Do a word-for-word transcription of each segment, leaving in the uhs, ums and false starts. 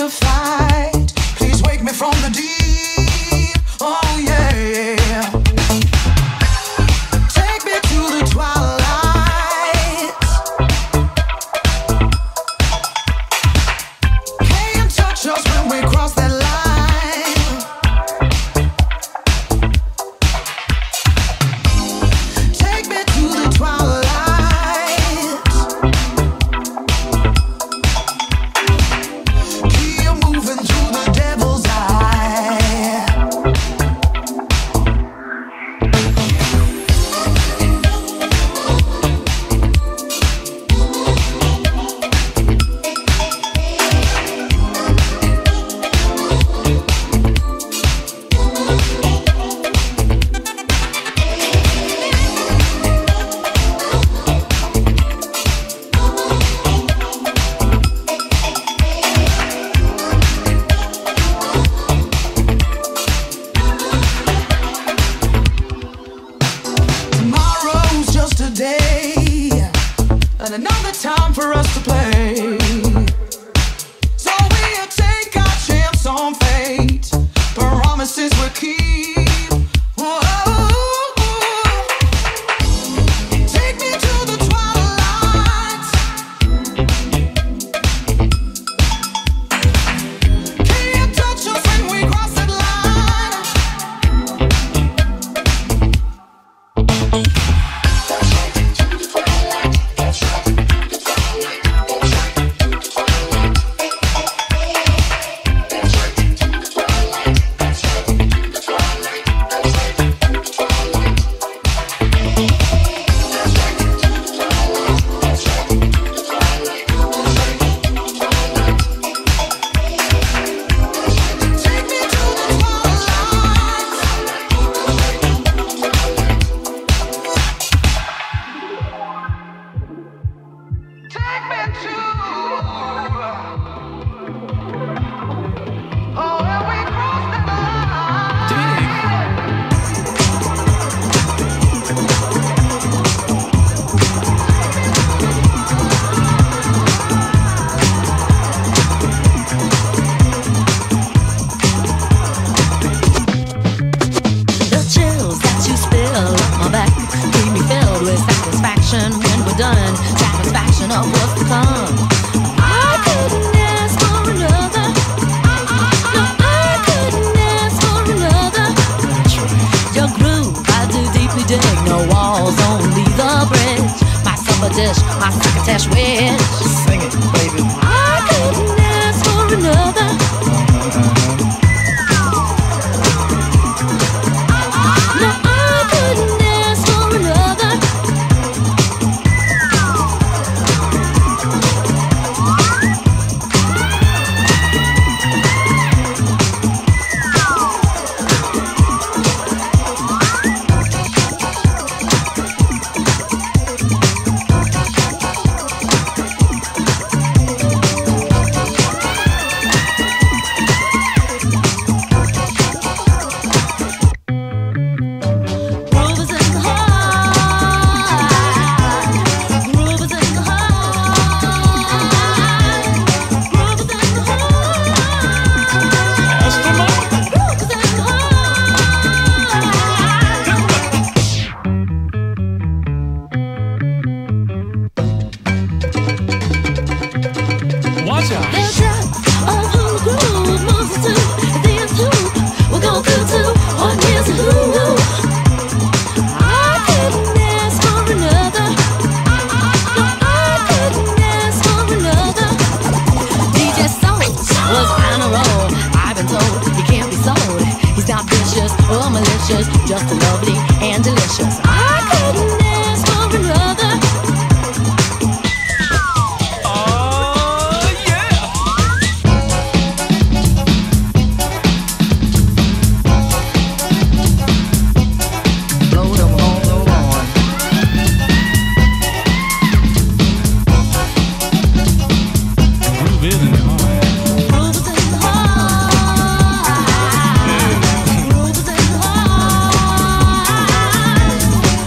to fight. Please wake me from the deep. Oh yeah. Take me to the twilight. Can't touch us when we cross that line. Take me to the twilight. Keep moving through the devil's eye. Tomorrow's just a day, and another time for us to play. So we'll take our chance on fate. Promises we'll keep. Whoa. Take me to the twilight. Can't touch us when we cross that line. Take me to the twilight. Take me to oh, where we cross the The chills that you spill up my back keep me filled with satisfaction when we're done. Satisfaction of what's to come. I couldn't ask for another. No, I couldn't ask for another. Your groove, I do deeply dig. No walls, only the bridge. My supper dish, my succotash wish. Sing it, baby. I couldn't ask for another. No, I couldn't ask for another. Groove is in the heart. Groove is in the heart. Groove is in the heart. Groove is in the heart. Watch out. The depth of who the groove moves us to. The end hoop will go through to what is who. I couldn't ask for another. No, I couldn't ask for another. D J Soul was on a roll. I've been told he can't be sold. He's not vicious or malicious, just lovely and delicious. I couldn't ask for another. Oh, yeah. blow them all the horn. Groove is in the heart. Groove is in the heart. Groove is in the heart.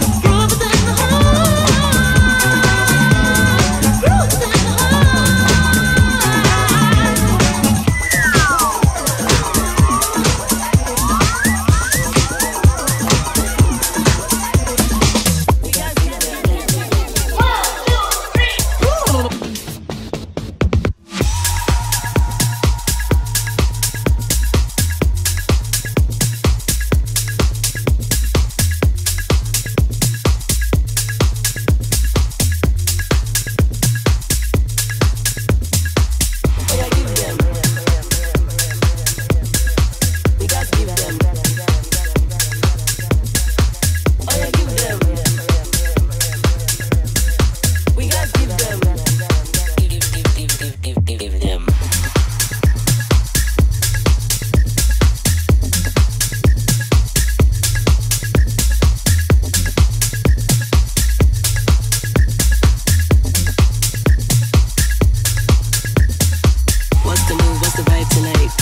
the vibe tonight?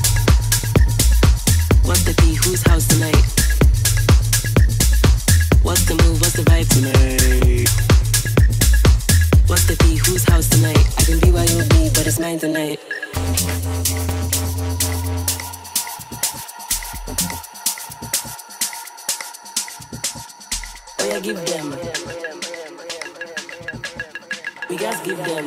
What's the beat? Whose house tonight? What's the move? What's the vibe tonight? What's the beat? Whose house tonight? I can be where you'll be, but it's mine tonight. Oh yeah, give them. We just give them.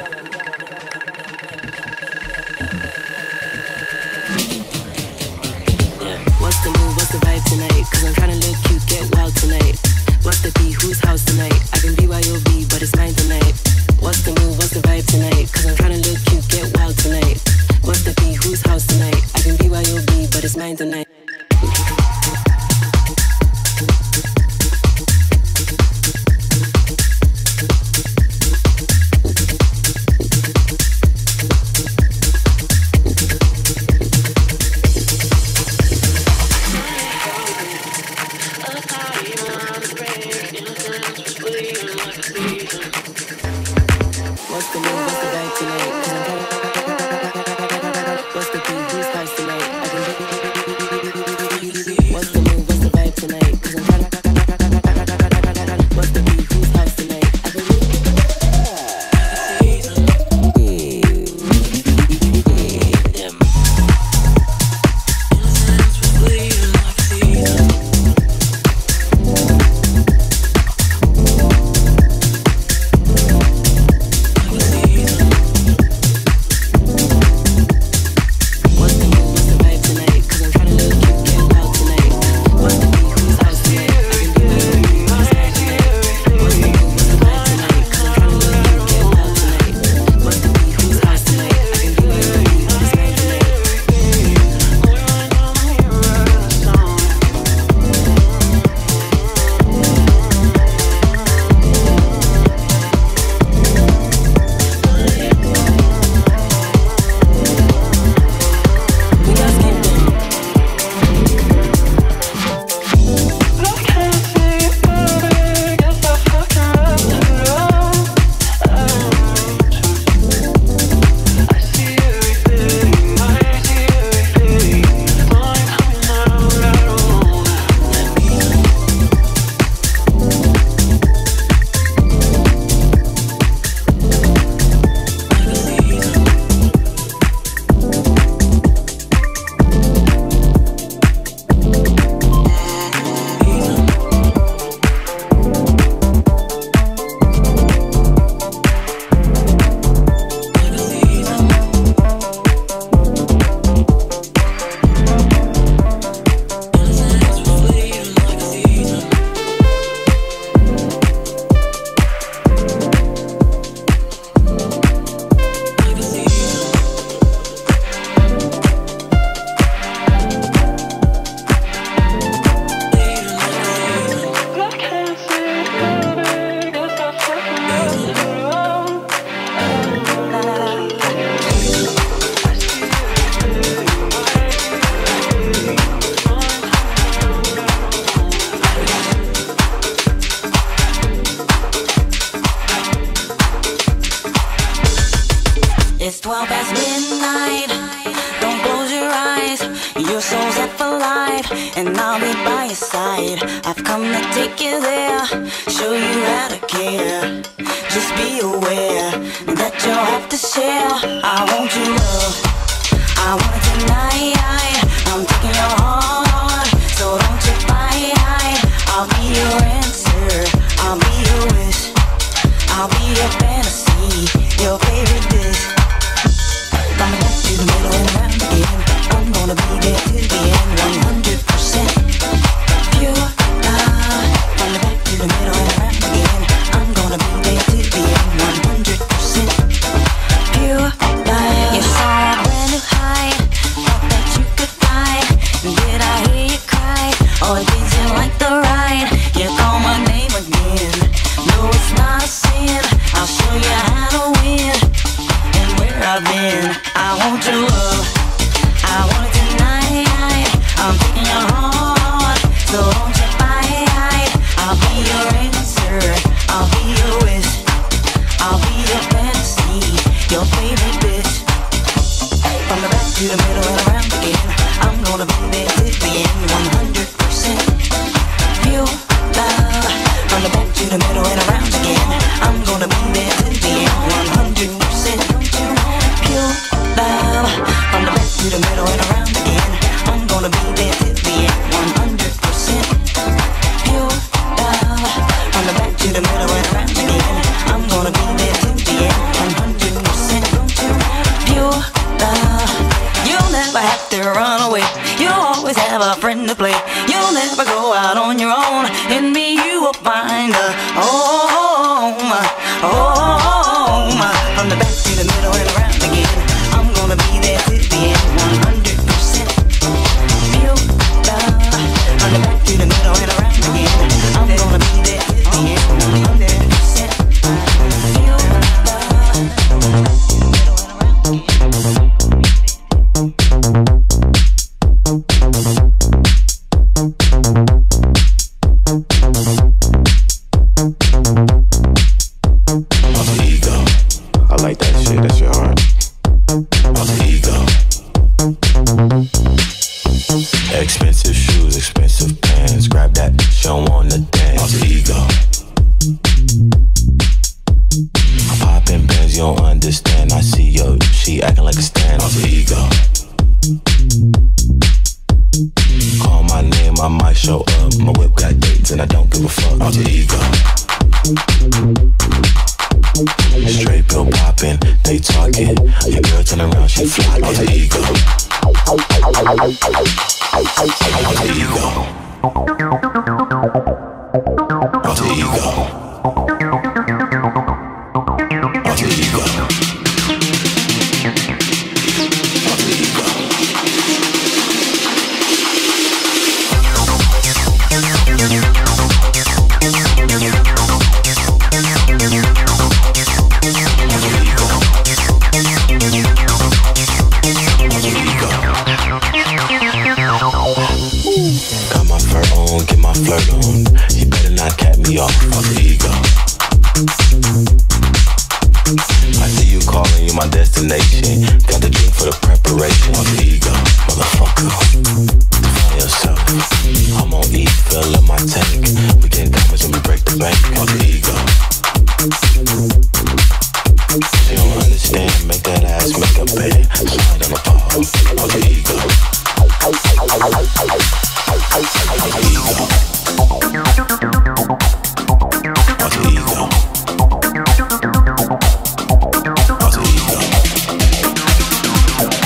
Yeah. What's the move? What's the vibe tonight? Cause I'm tryna look cute, get wild tonight. What's the beat? Whose house tonight? I can be where you'll be, but it's mine tonight. What's the move? What's the vibe tonight? Cause I'm tryna look cute, get wild tonight. What's the beat? Whose house tonight? I can be where you'll be, but it's mine tonight. It's twelve past midnight. Don't close your eyes. Your soul's up for life, and I'll be by your side. I've come to take you there, show you how to care. Just be aware that you'll have to share. I want your love, I want it tonight. I'm taking your heart, so don't you fight. I'll be your answer, I'll be your wish, I'll be your fantasy, your favorite dish. From the back to the middle and around again, I'm gonna be there till the end, one hundred percent pure love. From the back to the middle and around again, I'm gonna be there till the end, one hundred percent pure love. You saw a brand new height, thought that you could fly. Did I hear you cry, or did you like the ride? You call my name again, no it's not a sin. I'll show you how to win, and where I've been. I want your love, I want it tonight. I'm taking your heart, so don't you fight. I'll be your answer, I'll be your wish, I'll be your fantasy, your favorite bitch. From the to the middle and around again. I'm gonna be there till the end, one hundred percent pure love. From the back to the middle and around again. I'm gonna be there till the end, one hundred percent pure love. From the back to the middle and around again. I'm gonna be there till the end, one hundred percent pure love. From the back to the middle and around again. I'm gonna be there till the end, one hundred percent pure love. You'll never have to run away. You'll always have a friend to play. You'll never go out on your own. In me you will find a home, home. From the back to the middle and around again. I'm gonna be there till the end, one hundred percent pure love. From the back to the middle and around again. I'm gonna be there till the end, one hundred percent pure love. Alter ego, I like that shit, that's your heart. Alter ego. Expensive shoes, expensive pants. Grab that, she don't wanna dance. Alter ego. I'm popping bands, you don't understand. I see yo, she acting like a stand. Alter ego. Call my name, I might show up. My whip got dates and I don't give a fuck. Alter ego. Straight pill poppin', they talkin'. Your girl turn around, she flockin'. Alter ego. Alter ego. Alter ego. Alter ego. Got my fur on, get my flirt on. You better not cat me off. Alter ego. I see you calling, you my destination. Got the drink for the preparation. Alter ego, motherfucker. Define yourself. I'm on E, fill up my tank. We get comments when we break the bank. Alter ego. She don't understand, make that ass make a bed. Slide on the ball. Alter ego. Alter ego. Alter ego. Alter ego.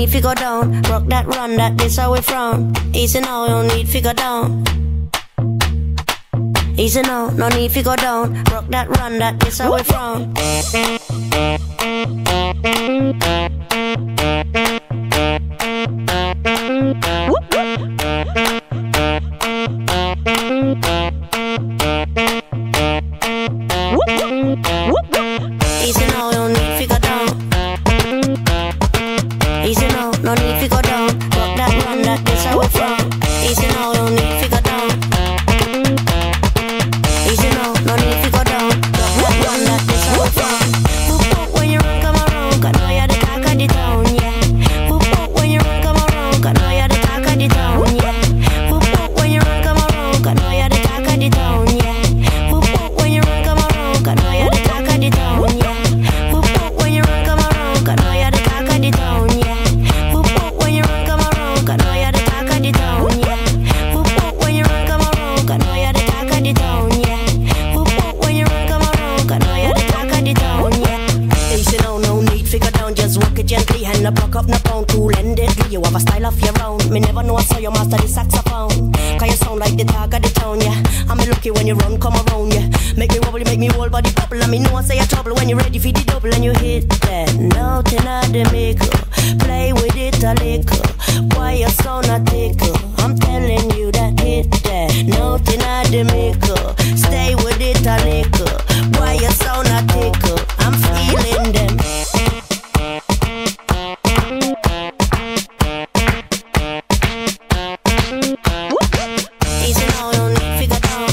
need to go down. Rock that, run that, this how we from. Easy now, no need to go down. Easy now, no need to go down. Rock that, run that, this how we from. Easy now, no need to go down. Easy now, no need to go down. Rock that, run that, this how we from. Easy now, no need to go down. Easy now, no need to go down. Rock that, run that, this how we from. Boop boop when you run, come around, 'cause know you're the talk of the town, yeah. Boop boop when you run, come around, 'cause know you're the talk of the town, yeah. Boop boop when you run, come around, 'cause know you're the talk of the town, yeah. Boop boop when you run, come around, 'cause know you're the talk of the town, yeah. Boop boop when you run, come around, 'cause know you're the talk of the town, yeah. Boop boop when you run, come around, 'cause know you're the talk of the town, yeah. Boop boop when you run, come around, 'cause know you're the talk of the town, yeah. Boop boop when you run, come around, 'cause know you're the talk of the town, yeah. Easy now, no need figure down, just walk it gently, hand the block up, no pound, cool endedly. You have a style of your own. Me never know I saw you master the saxophone. 'Cause you sound like the talk of the town, yeah. I'm lucky when you run, come around, yeah. Make me wobble, make me whole body bubble. And me know I say you're trouble when you're ready for the double. And you hit that note in the maker. Play with it a little. Why you sound a tickle? I'm telling you that hit that note in the maker. Stay with it a little. Why you sound a tickle? I'm feeling them. Easy now, no need to go down.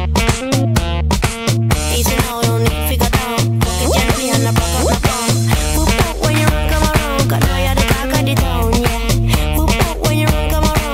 Easy now, no need to go down. Walk it gently and I block up the phone. Boop boop when you run, come around, 'cause know you're the talk of the town, yeah. Boop boop when you run, come around.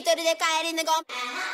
人で帰りぬご